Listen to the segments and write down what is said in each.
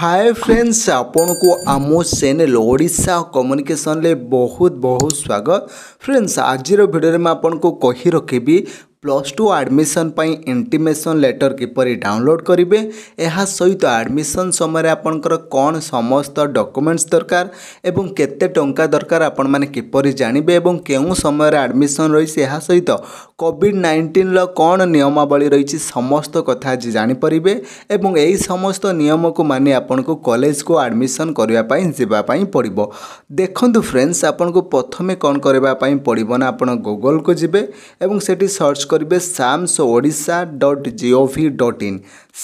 Hi friends, आपन को आमो channel Odisha communication ले बहुत बहुत स्वागत। फ्रेंड्स, आज वीडियो में आपन को कही रखी +2 एडमिशन पाई इंटीमेशन लेटर किपरि डाउनलोड करेंगे। यह सहित एडमिशन समय आपंकर कौन समस्त डॉक्यूमेंट्स दरकार एवं केते टंका दरकार आपण माने किपरि जानिबे एवं केउ समय एडमिशन रही यह सहित कोविड-19 कौन नियमावली रही समस्त कथा आज जानीपरिबे एवं यही समस्त नियम को मानि आपन को कॉलेज को एडमिशन करने जावाई पड़ो। देखो फ्रेंड्स, आपन को प्रथमे कौन करने पड़ो ना आप गूगल को जिबे एवं सेठी सर्च करेंगे samsodisha.gov.in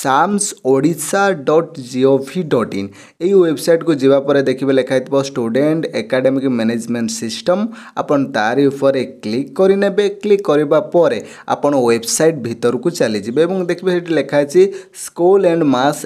samsodisha.gov.in यही वेबसाइट को जीवा पर देखिए लिखाई स्टूडेंट एकेडमिक मैनेजमेंट सिस्टम। आपन तारी ऊपर क्लिक करेंगे। क्लिक करने पर आपन वेबसाइट भीतर को चली जाए और देखिए लिखाई school and mass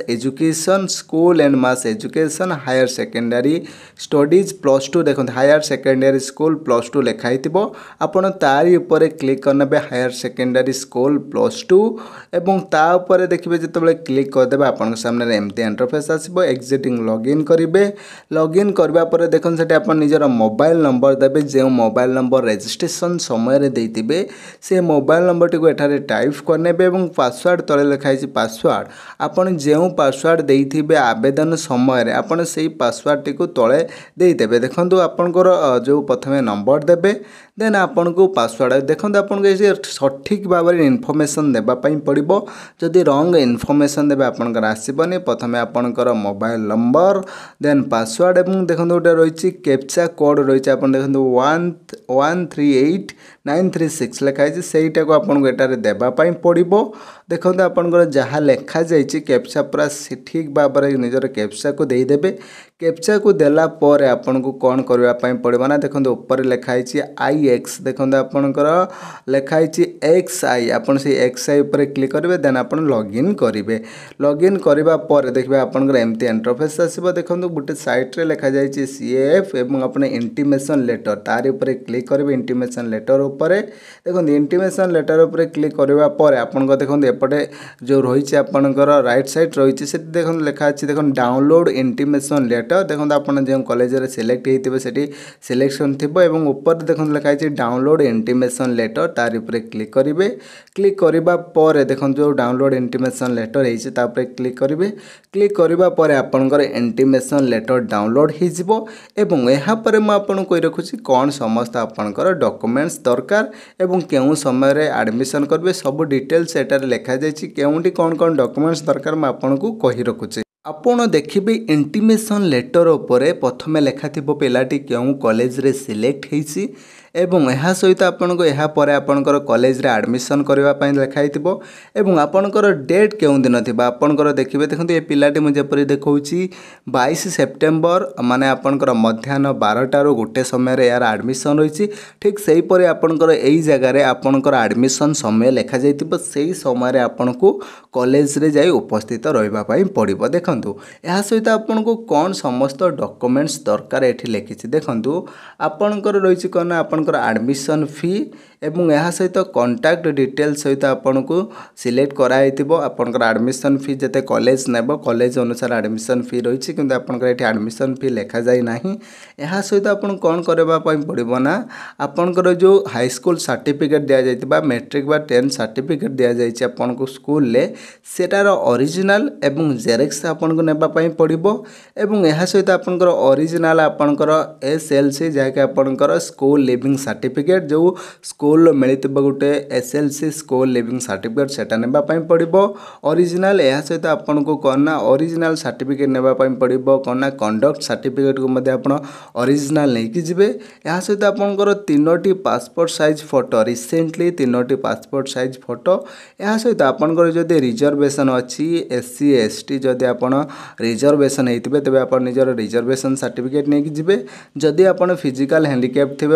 education higher secondary studies +2 देखो हायर सेकेंडरी स्कूल +2 लिखाई आपन तारी ऊपर क्लिक करने हायर सेकेंडरी स्कूल +2 एवं तापर देखिए जो क्लिक करदे आपन सामने एमती इंटरफेस आसो। एग्जिटिंग लॉगिन करेंगे। लॉगिन करबा पर देखो से आप निजर मोबाइल नंबर देवे जो मोबाइल नंबर रजिस्ट्रेशन समय देते से मोबाइल नंबर टी एठारे टाइप करने और पासवर्ड तले लिखाई पासवर्ड आपन जो पासवर्ड देते आवेदन समय आपन से पासवर्ड टी तले देदेवे। देखो आपनकर जो प्रथम नंबर देवे देन आपन को पासवर्ड देखो आपन को सठिक भाव में इनफॉरमेशन देवाई पड़ो। जदि रंग इनफॉरमेशन देवे आपनकर आसबनी। प्रथम आपनकर मोबाइल नंबर देन पासवर्ड एवं देखो गोटे रही कैप्चा कोड रही आप देखो 138936 लिखाई सेटा को आपन को एटारे देवाई पड़ो। देखो आपनकर जहाँ लिखा जाइए कैप्चा पूरा ठीक भाव में निजर कैप्चा को देदेवे। कैप्चा को देला पर आपन को कौन करने पड़ो ना देखो ऊपर लिखाई IX देखो आपनकर लिखाई XI आपन से XI ऊपर क्लिक करेंगे देन आप लॉगिन करेंगे। लॉगिन करने पर देखिए आपनकर एमती इंटरफेस आसो। देखो गोटे साइट्रे लिखा जाइए CAF एवं अपने इंटीमेशन लेटर तार ऊपर क्लिक करेंगे। इंटीमेशन लेटर ऊपर देखो इंटीमेशन लेटर ऊपर क्लिक करने पर आपन को देखो एपटे जो रही आपनकर राइट साइड रही से देखो लिखा अच्छी देखो डाउनलोड इंटीमेशन लेटर देखो आपन जो कॉलेज रे सिलेक्ट होते सेठी सिलेक्शन थी और ऊपर देखो लिखाई डाउनलोड इंटीमेशन लेटर तार ऊपर क्लिक करेंगे। क्लिक करने पर देखो जो डाउनलोड इंटीमेशन लेटर होता क्लिक करेंगे। क्लिक करने पर आपनकर इंटीमेशन लेटर डाउनलोड हो यापर मुझे कही रखुच्छी कौन समस्त आपनकर डॉक्यूमेंट्स दरकार एवं केउ समय एडमिशन करेंगे सब डिटेल्स एटार लिखा जाइए केउंटी कौन कौन डॉक्यूमेंट्स दरकार मैं आपको कही रखुच्छी। आपड़ देखिए इंटीमेशन लेटर उपर प्रथमे लिखा पिलाटी क्यों कॉलेज रे सिलेक्ट होइछि एवं यह सहित आपनको यह पर आपनकर कॉलेज रे एडमिशन करने लिखाई एवं आपनकर डेट केउं दिन थिबा आपनकर देखिए देखो ये पिलाटी मुझे देखा 22 सेप्टेम्बर माने आपनकर मध्याह्न 12टार गोटे समय यार एडमिशन रही ठीक से हीपरि आपनकर यही जगार आपनकर एडमिशन समय लिखा जाइतिबो सेही समय आपनको कॉलेज रे जाई उपस्थित रहिबा पई पड़िबो। देखंतु यह सहित आपनको कौन समस्त डॉक्यूमेंट्स दरकार एठी लिखिछि। देखंतु आपनकर रही कौन आपन एडमिशन फी एवं यह सहित कॉन्टैक्ट डिटेल्स सहित आपन को सिलेक्ट कराई आपनकर एडमिशन फी जते कॉलेज नेब कॉलेज अनुसार एडमिशन फी रही किंतु आपनकर एठी एडमिशन फी लिखा जाई नाही। यह सहित आपन कौन करबा पड़ो ना आपनकर जो हाई स्कूल सर्टिफिकेट दिया जाइतिबा मैट्रिक बा 10 सर्टिफिकेट दिया जाइछि आपन को स्कूल ले सेटार ओरिजिनल एवं जेरेक्स आपन को नेबा पड़ो एवं यह सहित आपनकर ओरिजिनल आपनकर SLC जाके आपनकर स्कूल लिविंग सर्टिफिकेट जो स्कूल मिलता गोटे SLC स्कूल लिविंग सर्टिफिकेट सेटा नेबा पड़ो ओरिजिनल। यह सहित आपन को करना ओरिजिनल सर्टिफिकेट नेबा पड़ो करना कंडक्ट सर्टिफिकेट को मध्य आपन ओरिजिनल नहीं कि जिवे। यह सहित आपनकर 3टी पासपोर्ट साइज फोटो रिसेंटली 3टी पासपोर्ट साइज फोटो। यह सहित आपनकर जदि रिजर्वेशन अच्छी SC ST जदि आपन रिजर्वेशन होते तेज आप निजर रिजर्वेशन सर्टिफिकेट नहीं कि जिवे। जदि आपन फिजिकल हैंडिकैप थे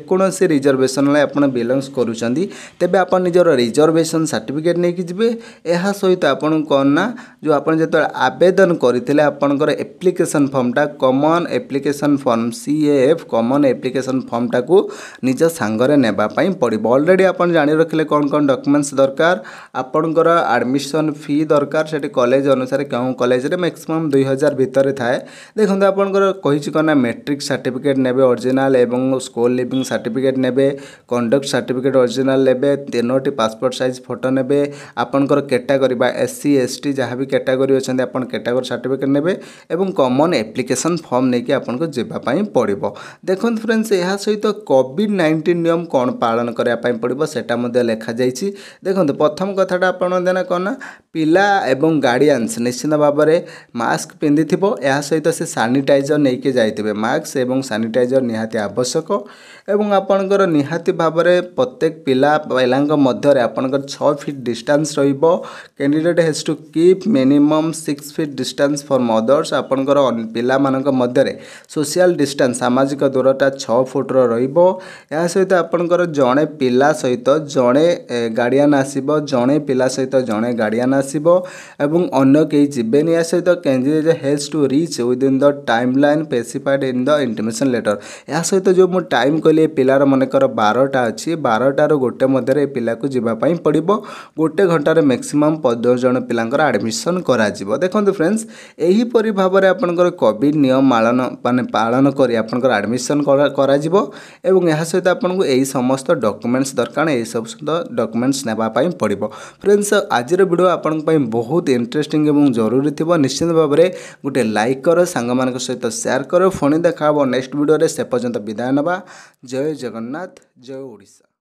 जेकोसी रिजर्वेशन आप बिलंगस करुँच तेबे आप निजर रिजर्वेशन सर्टिफिकेट नहीं कि यह सहित आपन कौन ना जो आप जो आवेदन करते आपंकर एप्लिकेशन फॉर्मटा common application form CAF common application फॉर्मटा को निज सांगरे नेबापी पड़ो ऑलरेडी आप जानी रखिले कौन कौन डॉक्यूमेंट्स दरकार आपणकर एडमिशन फी दरकार से कॉलेज अनुसार क्यों कॉलेज रे मैक्सिमम 2000 भितर थाए देखो आपंकर कही कौन मैट्रिक सर्टिफिकेट ने ओरिजिनल एवं स्कूल लिविंग सर्टिफिकेट ने कंडक्ट सर्टिफिकेट ओरिजिनल ने 3टी पासपोर्ट साइज फोटो ने आपंकर कैटेगरी SC ST जहाँ भी कैटेगरी अच्छा आप कैटेगरी सर्टिफिकेट ने एवं कॉमन एप्लिकेशन फॉर्म नहीं कि आपको जावाई पड़ो देखो फ्रेंड्स यह सहित कोविड-19 नियम कौन पालन करने पड़ो सेटा लिखा जाइए देखो प्रथम कथाटा आप देना कौन ना पिला एवं गार्डियंस निश्चित भाव में मास्क पिंधि यह सहित से सानिटाइजर नहीं कि जाइए मास्क एवं सानिटाइजर निहाती आवश्यक एवं आपणकर निहाती भाव में प्रत्येक पिला मध्य आपणकर 6 फीट डिस्टेंस रहिबो candidate has to keep minimum 6 feet distance from others आपणकर पिला मानक मध्य सोशल डिस्टेंस सामाजिक दूरता 6 फुट रहिबो या सहित आपणकर जड़े पिला सहित जड़े गार्डियन आसीबो जड़े पिला सहित जड़े गार्डियन आसीबो एवं अन्य कई जीवेनि या सहित candidate has to reach within the timeline specified in the intimation letter या सहित जो मु टाइम कहली पिलार मनकर 12टा अच्छी 12टार गोटे मध्य पिला को जीवाई पड़ो गोटे घंटार मैक्सिमम 15 जन पिलांकर एडमिशन करा देखो फ्रेंड्स यहीपरि भाव में आपंकर कोविड नियम माने पालन कर आपंकर एडमिशन करा एवं यह सहित आपको यही समस्त डॉक्यूमेंट्स दरकार यही सब डॉक्यूमेंट्स नेबापी पड़ो फ्रेंड्स आज वीडियो आपण बहुत इंटरेस्टिंग एवं जरूरी थी निश्चित भाव में गोटे लाइक कर सांग मान सहित शेयर कर पुणी देखा नेक्स्ट वीडियो से पर्यंत विदाय नवा जय जगन्नाथ जय ओडिशा।